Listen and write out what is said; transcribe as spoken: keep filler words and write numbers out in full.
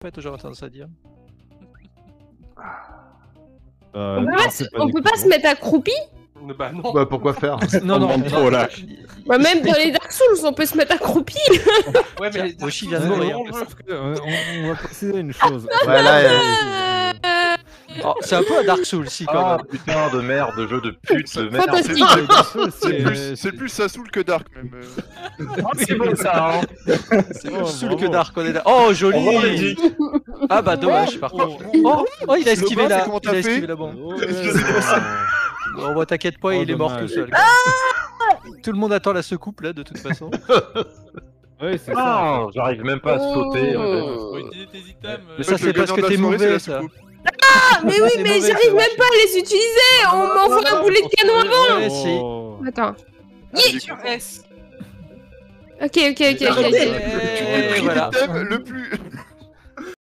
pas toujours tendance à dire. Euh, On peut non, pas, c'est se- on du peut tout pas se mettre accroupi? Bah non. Bah pourquoi faire? Non, non, demande trop, là. Bah même dans les Dark Souls, on peut se mettre accroupi. Ouais, mais les Yoshi Dark vient de Souls, mourir. c'est vraiment le Sauf que, euh, on, on va préciser une chose. Ouais, là, euh, Oh, c'est un peu un Dark Souls, si, quand Ah même. putain de merde, de jeu de pute, de merde. Fantastique. C'est plus, c'est plus ça saoule que Dark même. euh. C'est bon ça, hein. C'est Oh, plus Soul que bravo. Dark, on est là. Oh, joli. Au revoir, Luigi. Ah bah dommage, par contre. Oh, oh, il a esquivé Le bras, là. c'est comment Il a t'as esquivé fait là-bas. Ouais, Bon, bah t'inquiète pas, Oh, il est mort dommage. tout seul. Tout le monde attend la secoupe là, de toute façon. ouais, c'est ça. Ah, j'arrive même pas à sauter. en fait. Oh. Faut utiliser tes items. Mais euh, ça, En fait, c'est le parce gagnant que de la t'es soirée, mauvais, c'est la ça. soucoupe. Ah, mais oui, C'est mais mauvais, j'arrive ça, même pas à les utiliser. On m'envoie un boulet de canon avant. Ouais, si. Oh. Attends. Appuie sur S. Ok, ok, ok, ok. ok. Et Le voilà. item le plus